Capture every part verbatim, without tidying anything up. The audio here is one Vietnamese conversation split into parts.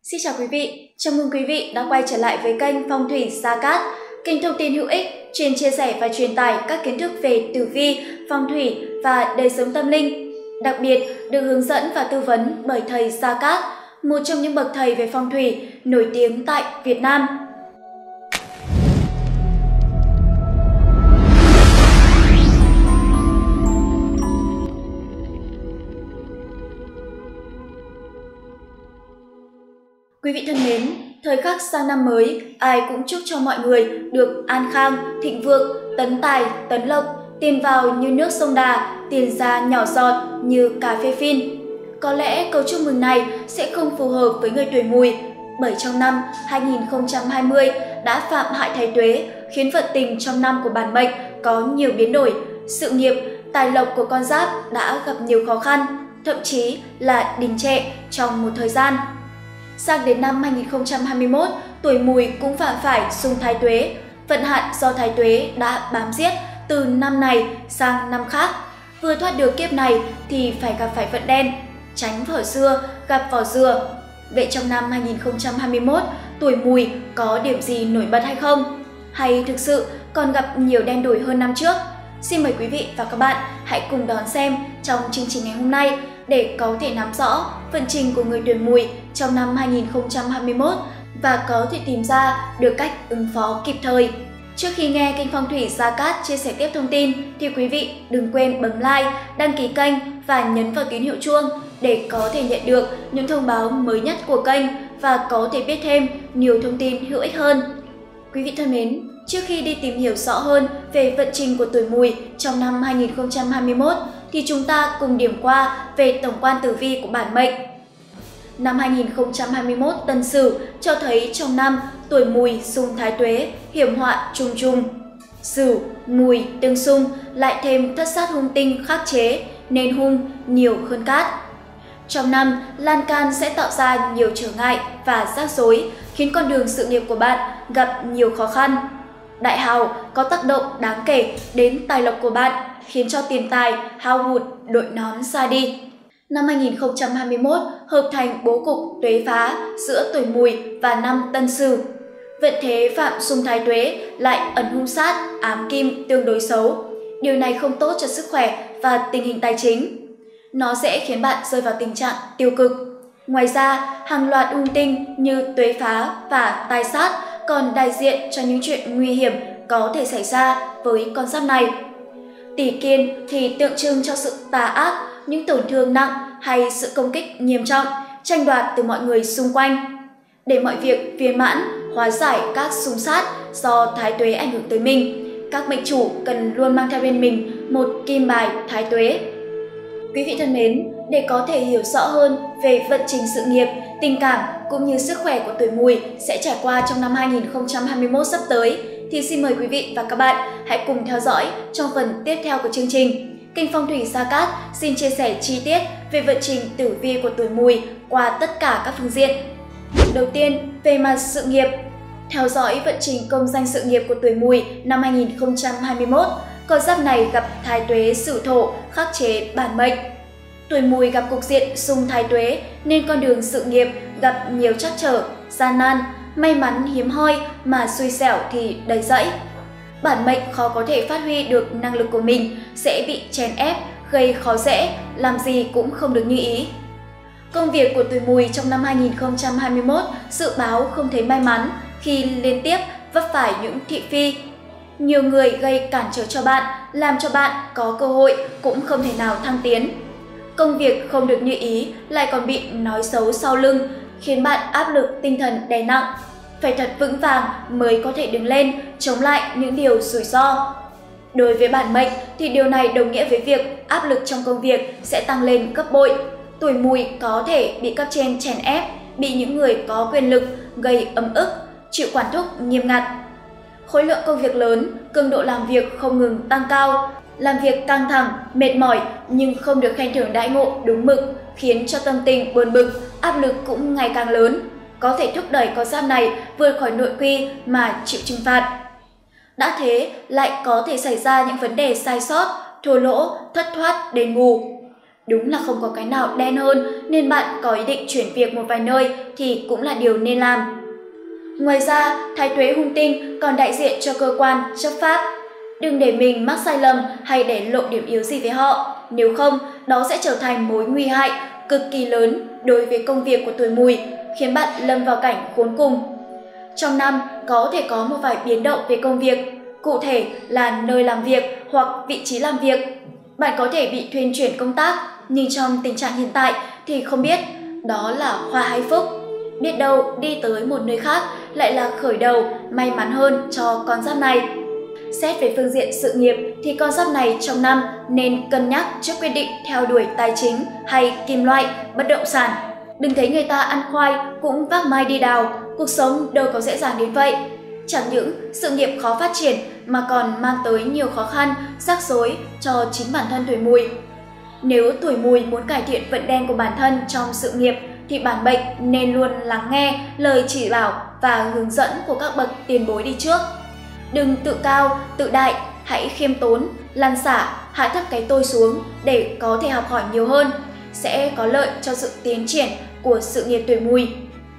Xin chào quý vị, chào mừng quý vị đã quay trở lại với kênh Phong thủy Gia Cát, kênh thông tin hữu ích chuyên chia sẻ và truyền tải các kiến thức về tử vi, phong thủy và đời sống tâm linh. Đặc biệt được hướng dẫn và tư vấn bởi thầy Gia Cát, một trong những bậc thầy về phong thủy nổi tiếng tại Việt Nam. Quý vị thân mến, thời khắc sang năm mới, ai cũng chúc cho mọi người được an khang, thịnh vượng, tấn tài, tấn lộc, tiền vào như nước sông Đà, tiền ra nhỏ giọt như cà phê phin. Có lẽ câu chúc mừng này sẽ không phù hợp với người tuổi Mùi, bởi trong năm hai nghìn không trăm hai mươi đã phạm hại thái tuế, khiến vận tình trong năm của bản mệnh có nhiều biến đổi, sự nghiệp, tài lộc của con giáp đã gặp nhiều khó khăn, thậm chí là đình trệ trong một thời gian. Sang đến năm hai nghìn không trăm hai mươi mốt, tuổi Mùi cũng phạm phải xung thái tuế, vận hạn do thái tuế đã bám giết từ năm này sang năm khác. Vừa thoát được kiếp này thì phải gặp phải vận đen, tránh vỏ dưa, gặp vỏ dừa. Vậy trong năm hai nghìn không trăm hai mươi mốt, tuổi Mùi có điểm gì nổi bật hay không? Hay thực sự còn gặp nhiều đen đổi hơn năm trước? Xin mời quý vị và các bạn hãy cùng đón xem trong chương trình ngày hôm nay để có thể nắm rõ vận trình của người tuổi Mùi trong năm hai nghìn không trăm hai mươi mốt và có thể tìm ra được cách ứng phó kịp thời. Trước khi nghe kênh Phong thủy Gia Cát chia sẻ tiếp thông tin thì quý vị đừng quên bấm like, đăng ký kênh và nhấn vào tín hiệu chuông để có thể nhận được những thông báo mới nhất của kênh và có thể biết thêm nhiều thông tin hữu ích hơn. Quý vị thân mến, trước khi đi tìm hiểu rõ hơn về vận trình của tuổi Mùi trong năm hai nghìn không trăm hai mươi mốt thì chúng ta cùng điểm qua về tổng quan tử vi của bản mệnh. Năm hai nghìn không trăm hai mươi mốt Tân Sửu cho thấy trong năm tuổi Mùi xung thái tuế, hiểm họa trùng trùng. Sửu, Mùi tương xung lại thêm thất sát hung tinh khắc chế nên hung nhiều hơn cát. Trong năm, lan can sẽ tạo ra nhiều trở ngại và rắc rối, khiến con đường sự nghiệp của bạn gặp nhiều khó khăn. Đại hào có tác động đáng kể đến tài lộc của bạn, khiến cho tiền tài hao hụt đội nón xa đi. Năm hai nghìn không trăm hai mươi mốt hợp thành bố cục tuế phá giữa tuổi Mùi và năm Tân Sửu. Vận thế phạm xung thái tuế lại ẩn hung sát, ám kim tương đối xấu. Điều này không tốt cho sức khỏe và tình hình tài chính. Nó sẽ khiến bạn rơi vào tình trạng tiêu cực. Ngoài ra, hàng loạt hung tinh như tuế phá và tai sát còn đại diện cho những chuyện nguy hiểm có thể xảy ra với con giáp này. Tỷ Kiên thì tượng trưng cho sự tà ác, những tổn thương nặng hay sự công kích nghiêm trọng, tranh đoạt từ mọi người xung quanh. Để mọi việc viên mãn, hóa giải các xung sát do thái tuế ảnh hưởng tới mình, các mệnh chủ cần luôn mang theo bên mình một kim bài thái tuế. Quý vị thân mến, để có thể hiểu rõ hơn về vận trình sự nghiệp, tình cảm cũng như sức khỏe của tuổi Mùi sẽ trải qua trong năm hai nghìn không trăm hai mươi mốt sắp tới, thì xin mời quý vị và các bạn hãy cùng theo dõi trong phần tiếp theo của chương trình. Kênh Phong thủy Gia Cát xin chia sẻ chi tiết về vận trình tử vi của tuổi Mùi qua tất cả các phương diện. Đầu tiên, về mặt sự nghiệp. Theo dõi vận trình công danh sự nghiệp của tuổi Mùi năm hai nghìn không trăm hai mươi mốt, con giáp này gặp thái tuế Sửu Thổ khắc chế bản mệnh. Tuổi Mùi gặp cục diện xung thái tuế nên con đường sự nghiệp gặp nhiều trắc trở, gian nan, may mắn hiếm hoi mà xui xẻo thì đầy rẫy. Bản mệnh khó có thể phát huy được năng lực của mình, sẽ bị chèn ép, gây khó dễ, làm gì cũng không được như ý. Công việc của tuổi Mùi trong năm hai nghìn không trăm hai mươi mốt dự báo không thấy may mắn khi liên tiếp vấp phải những thị phi. Nhiều người gây cản trở cho bạn, làm cho bạn có cơ hội cũng không thể nào thăng tiến. Công việc không được như ý lại còn bị nói xấu sau lưng, khiến bạn áp lực tinh thần đè nặng. Phải thật vững vàng mới có thể đứng lên, chống lại những điều rủi ro. Đối với bản mệnh thì điều này đồng nghĩa với việc áp lực trong công việc sẽ tăng lên gấp bội. Tuổi Mùi có thể bị cấp trên chèn ép, bị những người có quyền lực gây ấm ức, chịu quản thúc nghiêm ngặt. Khối lượng công việc lớn, cường độ làm việc không ngừng tăng cao, làm việc căng thẳng, mệt mỏi nhưng không được khen thưởng đãi ngộ đúng mực, khiến cho tâm tình buồn bực, áp lực cũng ngày càng lớn, có thể thúc đẩy con giáp này vượt khỏi nội quy mà chịu trừng phạt. Đã thế, lại có thể xảy ra những vấn đề sai sót, thua lỗ, thất thoát, đền bù. Đúng là không có cái nào đen hơn, nên bạn có ý định chuyển việc một vài nơi thì cũng là điều nên làm. Ngoài ra, thái tuế hung tinh còn đại diện cho cơ quan, chấp pháp. Đừng để mình mắc sai lầm hay để lộ điểm yếu gì với họ, nếu không, đó sẽ trở thành mối nguy hại cực kỳ lớn đối với công việc của tuổi Mùi, khiến bạn lâm vào cảnh khốn cùng. Trong năm có thể có một vài biến động về công việc, cụ thể là nơi làm việc hoặc vị trí làm việc. Bạn có thể bị thuyên chuyển công tác, nhưng trong tình trạng hiện tại thì không biết đó là hoa hay phúc. Biết đâu đi tới một nơi khác lại là khởi đầu may mắn hơn cho con giáp này. Xét về phương diện sự nghiệp thì con giáp này trong năm nên cân nhắc trước quyết định theo đuổi tài chính hay kim loại, bất động sản. Đừng thấy người ta ăn khoai cũng vác mai đi đào, cuộc sống đâu có dễ dàng đến vậy. Chẳng những sự nghiệp khó phát triển mà còn mang tới nhiều khó khăn, rắc rối cho chính bản thân tuổi Mùi. Nếu tuổi Mùi muốn cải thiện vận đen của bản thân trong sự nghiệp thì bản mệnh nên luôn lắng nghe lời chỉ bảo và hướng dẫn của các bậc tiền bối đi trước. Đừng tự cao, tự đại, hãy khiêm tốn, lăn xả, hạ thấp cái tôi xuống để có thể học hỏi nhiều hơn, sẽ có lợi cho sự tiến triển của sự nghiệp tuổi Mùi.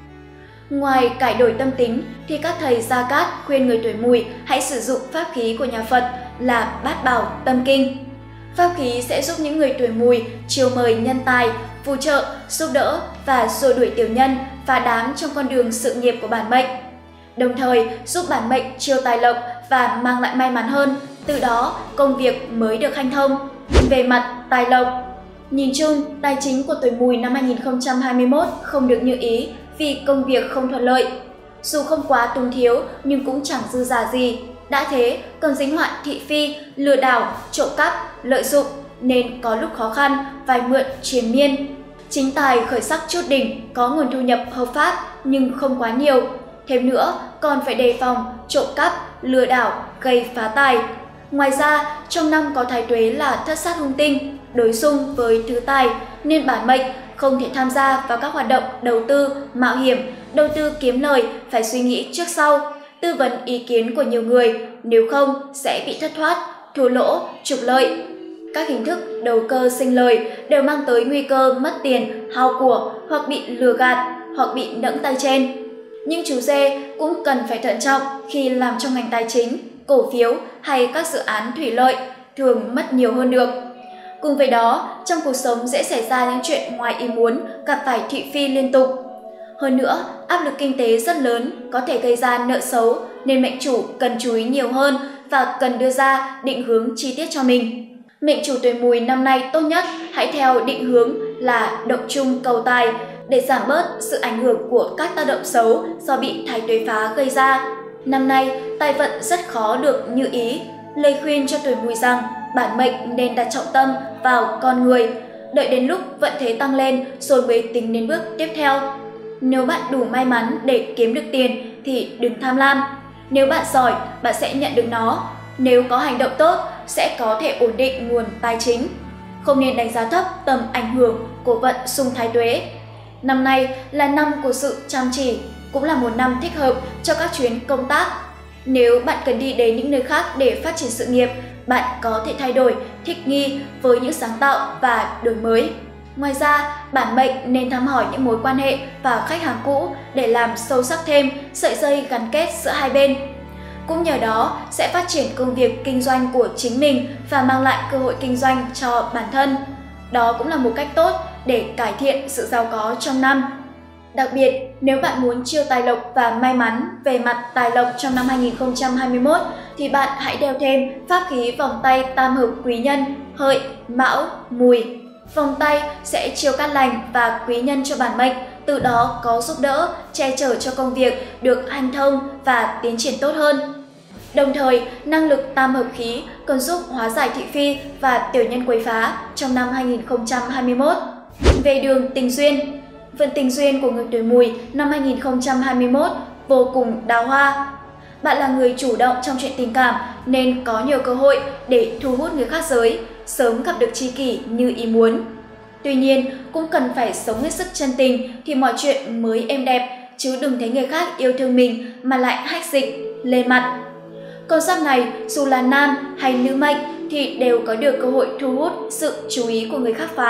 Ngoài cải đổi tâm tính thì các thầy Gia Cát khuyên người tuổi Mùi hãy sử dụng pháp khí của nhà Phật là Bát Bảo Tâm Kinh. Pháp khí sẽ giúp những người tuổi Mùi chiêu mời nhân tài, phù trợ, giúp đỡ và xua đuổi tiểu nhân, phá đám trong con đường sự nghiệp của bản mệnh. Đồng thời giúp bản mệnh chiêu tài lộc và mang lại may mắn hơn, từ đó công việc mới được hanh thông. Về mặt tài lộc, nhìn chung, tài chính của tuổi Mùi năm hai nghìn không trăm hai mươi mốt không được như ý vì công việc không thuận lợi. Dù không quá túng thiếu nhưng cũng chẳng dư giả gì. Đã thế, còn dính họa thị phi, lừa đảo, trộm cắp, lợi dụng nên có lúc khó khăn, vay mượn triền miên. Chính tài khởi sắc chút đỉnh, có nguồn thu nhập hợp pháp nhưng không quá nhiều. Thêm nữa, còn phải đề phòng trộm cắp, lừa đảo, gây phá tài. Ngoài ra, trong năm có thái tuế là thất sát hung tinh, đối xung với tứ tài, nên bản mệnh không thể tham gia vào các hoạt động đầu tư, mạo hiểm, đầu tư kiếm lời phải suy nghĩ trước sau, tư vấn ý kiến của nhiều người, nếu không sẽ bị thất thoát, thua lỗ, trục lợi. Các hình thức đầu cơ sinh lời đều mang tới nguy cơ mất tiền, hao của hoặc bị lừa gạt hoặc bị nẫng tay trên. Nhưng chú dê cũng cần phải thận trọng khi làm trong ngành tài chính, cổ phiếu hay các dự án thủy lợi, thường mất nhiều hơn được. Cùng với đó, trong cuộc sống dễ xảy ra những chuyện ngoài ý muốn, gặp phải thị phi liên tục. Hơn nữa, áp lực kinh tế rất lớn có thể gây ra nợ xấu nên mệnh chủ cần chú ý nhiều hơn và cần đưa ra định hướng chi tiết cho mình. Mệnh chủ tuổi Mùi năm nay tốt nhất hãy theo định hướng là động chung cầu tài để giảm bớt sự ảnh hưởng của các tác động xấu do bị thái tuế phá gây ra. Năm nay, tài vận rất khó được như ý. Lời khuyên cho tuổi Mùi rằng bản mệnh nên đặt trọng tâm vào con người, đợi đến lúc vận thế tăng lên rồi mới tính đến bước tiếp theo. Nếu bạn đủ may mắn để kiếm được tiền thì đừng tham lam. Nếu bạn giỏi, bạn sẽ nhận được nó. Nếu có hành động tốt, sẽ có thể ổn định nguồn tài chính. Không nên đánh giá thấp tầm ảnh hưởng của vận xung thái tuế. Năm nay là năm của sự chăm chỉ, cũng là một năm thích hợp cho các chuyến công tác. Nếu bạn cần đi đến những nơi khác để phát triển sự nghiệp, bạn có thể thay đổi, thích nghi với những sáng tạo và đổi mới. Ngoài ra, bản mệnh nên thăm hỏi những mối quan hệ và khách hàng cũ để làm sâu sắc thêm sợi dây gắn kết giữa hai bên. Cũng nhờ đó sẽ phát triển công việc kinh doanh của chính mình và mang lại cơ hội kinh doanh cho bản thân. Đó cũng là một cách tốt để cải thiện sự giàu có trong năm. Đặc biệt, nếu bạn muốn chiêu tài lộc và may mắn về mặt tài lộc trong năm hai nghìn không trăm hai mươi mốt thì bạn hãy đeo thêm pháp khí vòng tay tam hợp quý nhân Hợi, Mão, Mùi. Vòng tay sẽ chiêu cát lành và quý nhân cho bản mệnh, từ đó có giúp đỡ, che chở cho công việc được hanh thông và tiến triển tốt hơn. Đồng thời, năng lực tam hợp khí còn giúp hóa giải thị phi và tiểu nhân quấy phá trong năm hai nghìn không trăm hai mươi mốt. Về đường tình duyên, vận tình duyên của người tuổi Mùi năm hai nghìn không trăm hai mươi mốt vô cùng đào hoa. Bạn là người chủ động trong chuyện tình cảm nên có nhiều cơ hội để thu hút người khác giới, sớm gặp được tri kỷ như ý muốn. Tuy nhiên, cũng cần phải sống hết sức chân tình thì mọi chuyện mới êm đẹp, chứ đừng thấy người khác yêu thương mình mà lại hách dịch, lên mặt. Con giáp này, dù là nam hay nữ mệnh thì đều có được cơ hội thu hút sự chú ý của người khác phái.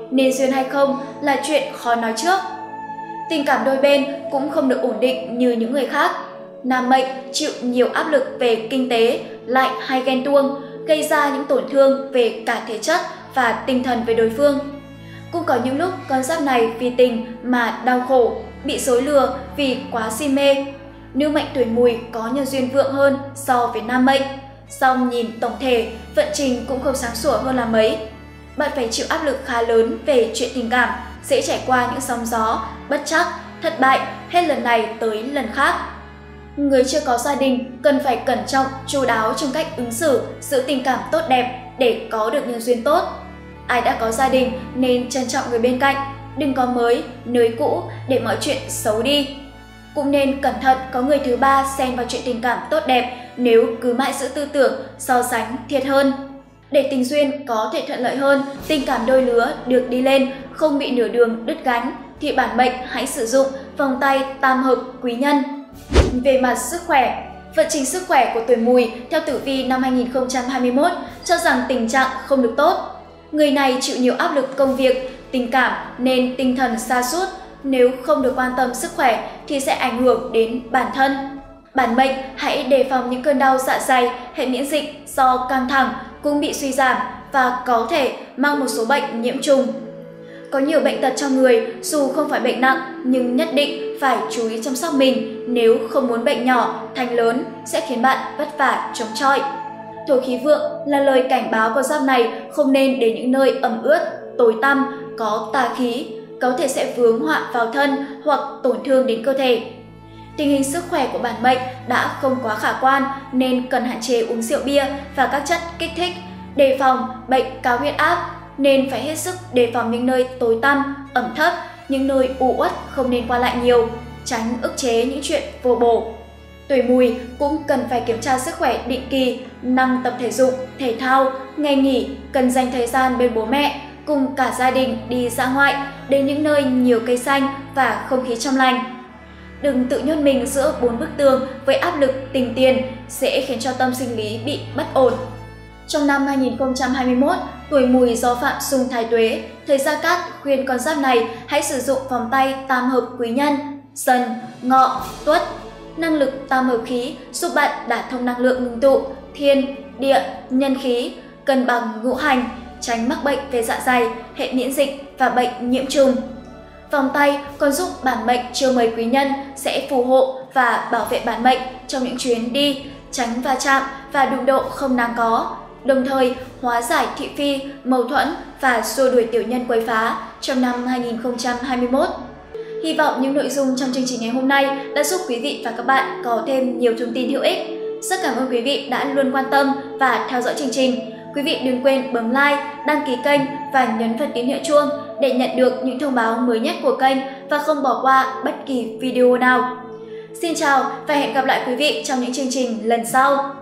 nên duyên hay không là chuyện khó nói trước. Tình cảm đôi bên cũng không được ổn định như những người khác. Nam mệnh chịu nhiều áp lực về kinh tế, lại hay ghen tuông, gây ra những tổn thương về cả thể chất và tinh thần về đối phương. Cũng có những lúc con giáp này vì tình mà đau khổ, bị dối lừa vì quá si mê. Nữ mệnh tuổi Mùi có nhân duyên vượng hơn so với nam mệnh, song nhìn tổng thể, vận trình cũng không sáng sủa hơn là mấy. Bạn phải chịu áp lực khá lớn về chuyện tình cảm, sẽ trải qua những sóng gió, bất trắc, thất bại hết lần này tới lần khác. Người chưa có gia đình cần phải cẩn trọng, chu đáo trong cách ứng xử, giữ tình cảm tốt đẹp để có được nhân duyên tốt. Ai đã có gia đình nên trân trọng người bên cạnh, đừng có mới, nới cũ để mọi chuyện xấu đi. Cũng nên cẩn thận có người thứ ba xen vào chuyện tình cảm tốt đẹp nếu cứ mãi giữ tư tưởng so sánh thiệt hơn. Để tình duyên có thể thuận lợi hơn, tình cảm đôi lứa được đi lên, không bị nửa đường đứt gánh, thì bản mệnh hãy sử dụng vòng tay tam hợp quý nhân. Về mặt sức khỏe, vận trình sức khỏe của tuổi Mùi theo tử vi năm hai nghìn không trăm hai mươi mốt cho rằng tình trạng không được tốt. Người này chịu nhiều áp lực công việc, tình cảm nên tinh thần sa sút. Nếu không được quan tâm sức khỏe thì sẽ ảnh hưởng đến bản thân. Bản mệnh hãy đề phòng những cơn đau dạ dày, hệ miễn dịch do căng thẳng cũng bị suy giảm và có thể mang một số bệnh nhiễm trùng. Có nhiều bệnh tật trong người, dù không phải bệnh nặng nhưng nhất định phải chú ý chăm sóc mình, nếu không muốn bệnh nhỏ thành lớn sẽ khiến bạn vất vả chống chọi. Thổ khí vượng là lời cảnh báo con giáp này không nên đến những nơi ẩm ướt, tối tăm, có tà khí, có thể sẽ vướng họa vào thân hoặc tổn thương đến cơ thể. Tình hình sức khỏe của bản mệnh đã không quá khả quan nên cần hạn chế uống rượu bia và các chất kích thích, đề phòng bệnh cao huyết áp, nên phải hết sức đề phòng những nơi tối tăm, ẩm thấp, những nơi u uất không nên qua lại nhiều, tránh ức chế những chuyện vô bổ. Tuổi Mùi cũng cần phải kiểm tra sức khỏe định kỳ, năng tập thể dục, thể thao, ngày nghỉ cần dành thời gian bên bố mẹ, cùng cả gia đình đi dã ngoại, đến những nơi nhiều cây xanh và không khí trong lành. Đừng tự nhốt mình giữa bốn bức tường với áp lực tình tiền sẽ khiến cho tâm sinh lý bị bất ổn. Trong năm hai nghìn không trăm hai mươi mốt, tuổi Mùi do phạm xung thái tuế, thầy Gia Cát khuyên con giáp này hãy sử dụng vòng tay tam hợp quý nhân, Dần, Ngọ, Tuất. Năng lực tam hợp khí giúp bạn đả thông năng lượng ngưng tụ, thiên, địa, nhân khí, cân bằng ngũ hành, tránh mắc bệnh về dạ dày, hệ miễn dịch và bệnh nhiễm trùng. Vòng tay còn giúp bản mệnh chiêu mời quý nhân sẽ phù hộ và bảo vệ bản mệnh trong những chuyến đi, tránh va chạm và đụng độ không đáng có, đồng thời hóa giải thị phi, mâu thuẫn và xua đuổi tiểu nhân quấy phá trong năm hai nghìn không trăm hai mươi mốt. Hy vọng những nội dung trong chương trình ngày hôm nay đã giúp quý vị và các bạn có thêm nhiều thông tin hữu ích. Rất cảm ơn quý vị đã luôn quan tâm và theo dõi chương trình. Quý vị đừng quên bấm like, đăng ký kênh và nhấn vào tín hiệu chuông để nhận được những thông báo mới nhất của kênh và không bỏ qua bất kỳ video nào. Xin chào và hẹn gặp lại quý vị trong những chương trình lần sau.